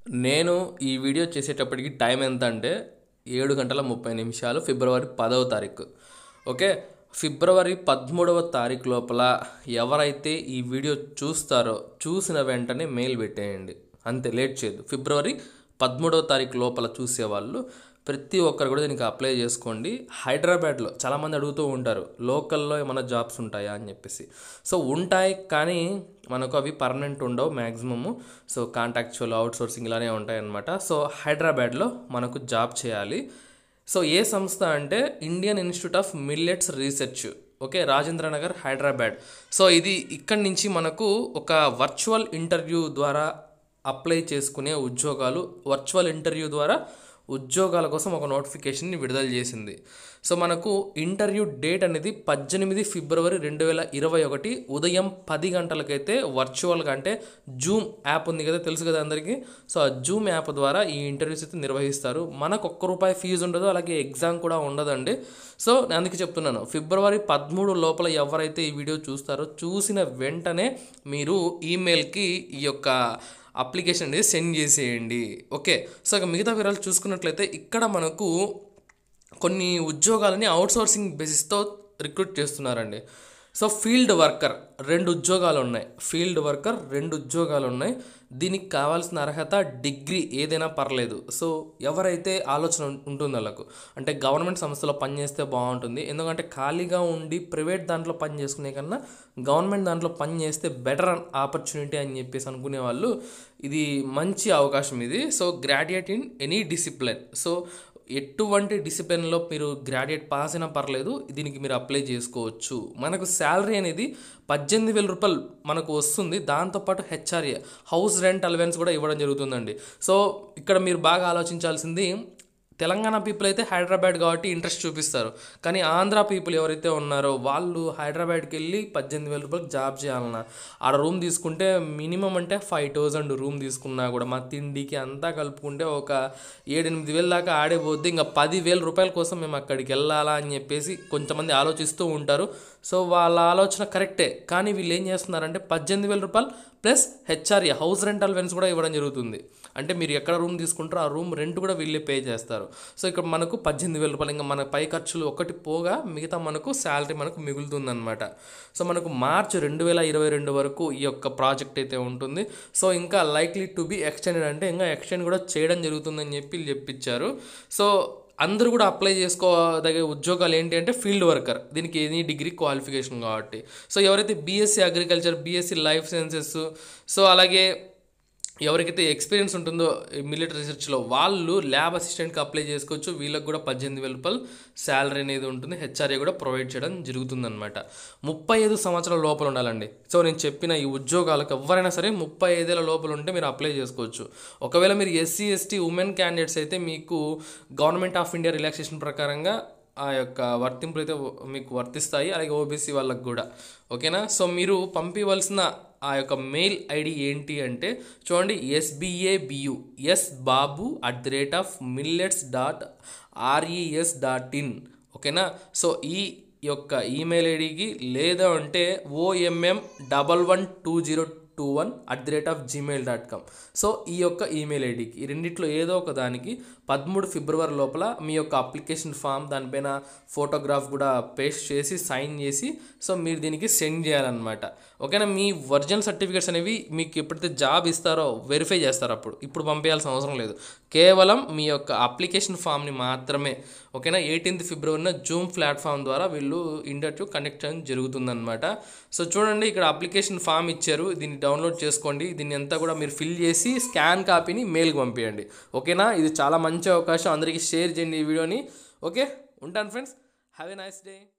నేను ఈ వీడియో చేసేటప్పటికి టైం ఎంత అంటే 7:30 ఫిబ్రవరి 10వ తారీఖు. ఓకే, ఫిబ్రవరి 13వ తారీఖు లోపల ఎవరైతే ఈ వీడియో చూస్తారో చూసిన వెంటనే మెయిల్ పెట్టేయండి. అంతే, లేట్ చేయదు. ఫిబ్రవరి 13వ తారీఖు లోపల చూసేవాళ్ళు ప్రతి ఒక్కరు కూడా దీనికి అప్లై చేసుకోండి. హైదరాబాద్లో చాలామంది అడుగుతూ ఉంటారు, లోకల్లో ఏమైనా జాబ్స్ ఉంటాయా అని చెప్పేసి. సో ఉంటాయి, కానీ మనకు అవి పర్మనెంట్ ఉండవు మ్యాక్సిమము. సో కాంట్రాక్చువల్, అవుట్సోర్సింగ్ ఇలానే ఉంటాయన్నమాట. సో హైదరాబాద్లో మనకు జాబ్ చేయాలి. సో ఏ సంస్థ అంటే Indian institute of millets research. Okay, Rajendra Nagar, Hyderabad. So ఇది ఇక్కడి నుంచి మనకు ఒక వర్చువల్ ఇంటర్వ్యూ ద్వారా అప్లై చేసుకునే ఉద్యోగాలు, వర్చువల్ ఇంటర్వ్యూ ద్వారా ఉద్యోగాల కోసం ఒక నోటిఫికేషన్ని విడుదల చేసింది. సో మనకు ఇంటర్వ్యూ డేట్ అనేది 18 ఫిబ్రవరి 2021 ఉదయం 10 గంటలకైతే వర్చువల్గా, అంటే జూమ్ యాప్ ఉంది కదా, తెలుసు కదా అందరికీ. సో ఆ జూమ్ యాప్ ద్వారా ఈ ఇంటర్వ్యూస్ అయితే నిర్వహిస్తారు. మనకు ₹1 ఫీజు ఉండదు, అలాగే ఎగ్జామ్ కూడా ఉండదండి. సో నేను అందుకే చెప్తున్నాను, ఫిబ్రవరి 13 లోపల ఎవరైతే ఈ వీడియో చూస్తారో చూసిన వెంటనే మీరు ఈమెయిల్కి ఈ యొక్క అప్లికేషన్ అనేది సెండ్ చేసేయండి. ఓకే, సో ఇక మిగతా వివరాలు చూసుకున్నట్లయితే ఇక్కడ మనకు కొన్ని ఉద్యోగాలని అవుట్సోర్సింగ్ బేసిస్తో రిక్రూట్ చేస్తున్నారండి. సో ఫీల్డ్ వర్కర్ 2 ఉద్యోగాలు ఉన్నాయి. దీనికి కావాల్సిన అర్హత డిగ్రీ ఏదైనా పర్లేదు. సో ఎవరైతే ఆలోచన ఉంటుంది వాళ్ళకు, అంటే గవర్నమెంట్ సంస్థలో పనిచేస్తే బాగుంటుంది, ఎందుకంటే ఖాళీగా ఉండి ప్రైవేట్ దాంట్లో పని చేసుకునే కన్నా గవర్నమెంట్ దాంట్లో పని చేస్తే బెటర్ ఆపర్చునిటీ అని చెప్పేసి అనుకునే వాళ్ళు ఇది మంచి అవకాశం ఇది. So graduate in any discipline. So ఎటువంటి డిసిప్లిన్లో మీరు గ్రాడ్యుయేట్ పాస్ అయినా పర్లేదు, దీనికి మీరు అప్లై చేసుకోవచ్చు. మనకు శాలరీ అనేది 18,000 మనకు వస్తుంది. దాంతోపాటు హెచ్ఆర్ఏ, హౌస్ రెంట్ అలవెన్స్ కూడా ఇవ్వడం జరుగుతుందండి. సో ఇక్కడ మీరు బాగా ఆలోచించాల్సింది, తెలంగాణ పీపుల్ అయితే హైదరాబాద్ కాబట్టి ఇంట్రెస్ట్ చూపిస్తారు, కానీ ఆంధ్ర పీపుల్ ఎవరైతే ఉన్నారో వాళ్ళు హైదరాబాద్కి వెళ్ళి 18,000 జాబ్ చేయాలన్నా, ఆడ రూమ్ తీసుకుంటే మినిమం అంటే 5,000 రూమ్ తీసుకున్నా కూడా మా తిండికి అంతా కలుపుకుంటే ఒక 7-8 వేలు దాకా ఆడేపోద్ది. ఇంకా 10,000 రూపాయల కోసం మేము అక్కడికి వెళ్ళాలా అని చెప్పేసి కొంతమంది ఆలోచిస్తూ ఉంటారు. సో వాళ్ళ ఆలోచన కరెక్టే, కానీ వీళ్ళు ఏం చేస్తున్నారంటే 18,000 plus HRA, house rent allowance కూడా ఇవ్వడం జరుగుతుంది. అంటే మీరు ఎక్కడ రూమ్ తీసుకుంటారో ఆ రూమ్ రెంట్ కూడా వీళ్ళే పే చేస్తారు. సో ఇక్కడ మనకు 18,000 ఇంకా మన పై ఖర్చులు ఒకటి పోగా మిగతా మనకు శాలరీ మనకు మిగులుతుందన్నమాట. సో మనకు మార్చ్ 2022 వరకు ఈ యొక్క ప్రాజెక్ట్ అయితే ఉంటుంది. సో ఇంకా లైక్లీ టు బి ఎక్స్టెండెడ్, అంటే ఇంకా ఎక్స్టెండ్ కూడా చేయడం జరుగుతుందని చెప్పి చెప్పించారు. సో అందరూ కూడా అప్లై చేసుకోదగే ఉద్యోగాలు ఏంటి అంటే ఫీల్డ్ వర్కర్, దీనికి ఎనీ డిగ్రీ క్వాలిఫికేషన్ కాబట్టి. సో ఎవరైతే BSc agriculture, BSc life sciences, so అలాగే ఎవరికైతే ఎక్స్పీరియన్స్ ఉంటుందో మిలిటరీ రీసెర్చ్లో వాళ్ళు ల్యాబ్ అసిస్టెంట్కి అప్లై చేసుకోవచ్చు. వీళ్ళకి కూడా 18,000 శాలరీ అనేది ఉంటుంది. హెచ్ఆర్ఏ కూడా ప్రొవైడ్ చేయడం జరుగుతుందన్నమాట. 35 సంవత్సరాల లోపల ఉండాలండి. సో నేను చెప్పిన ఈ ఉద్యోగాలకు ఎవరైనా సరే 35 ఏళ్ళ లోపల ఉంటే మీరు అప్లై చేసుకోవచ్చు. ఒకవేళ మీరు ఎస్సీ, ఎస్టీ, ఉమెన్ క్యాండిడేట్స్ అయితే మీకు గవర్నమెంట్ ఆఫ్ ఇండియా రిలాక్సేషన్ ప్రకారంగా ఆ యొక్క వర్తింపులు అయితే మీకు వర్తిస్తాయి, అలాగే ఓబీసీ వాళ్ళకు కూడా. ఓకేనా, సో మీరు పంపించవలసిన ఆ యొక్క మెయిల్ ఐడి ఏంటి అంటే చూడండి, SBABU SBabu@millets.res.in. ఓకేనా, సో ఈ యొక్క ఈమెయిల్ ఐడికి, లేదా అంటే OMM112021@gmail.com. సో ఈ యొక్క ఈమెయిల్ ఐడికి, ఈ రెండిట్లో ఏదో ఒక దానికి 13 ఫిబ్రవరి లోపల మీ యొక్క అప్లికేషన్ ఫామ్, దానిపైన ఫోటోగ్రాఫ్ కూడా పేస్ట్ చేసి సైన్ చేసి సో మీరు దీనికి సెండ్ చేయాలన్నమాట. ఓకేనా, మీ ఒరిజినల్ సర్టిఫికేట్స్ అనేవి మీకు ఎప్పుడైతే జాబ్ ఇస్తారో వెరిఫై చేస్తారు, ఇప్పుడు పంపించాల్సిన అవసరం లేదు. కేవలం మీ యొక్క అప్లికేషన్ ఫామ్ని మాత్రమే. ఓకేనా, 18 ఫిబ్రవరిన జూమ్ ప్లాట్ఫామ్ ద్వారా వీళ్ళు ఇంటర్వ్యూ కండక్ట్ చేయడం జరుగుతుందన్నమాట. సో చూడండి, ఇక్కడ అప్లికేషన్ ఫామ్ ఇచ్చారు, దీన్ని డౌన్లోడ్ చేసుకోండి. దీన్ని అంతా కూడా మీరు ఫిల్ చేసి స్కాన్ కాపీని మెయిల్కి పంపించండి. ఓకేనా, ఇది చాలా మంచి అవకాశం, అందరికీ షేర్ చేయండి ఈ వీడియోని. ఓకే, ఉంటాను friends, have a nice day.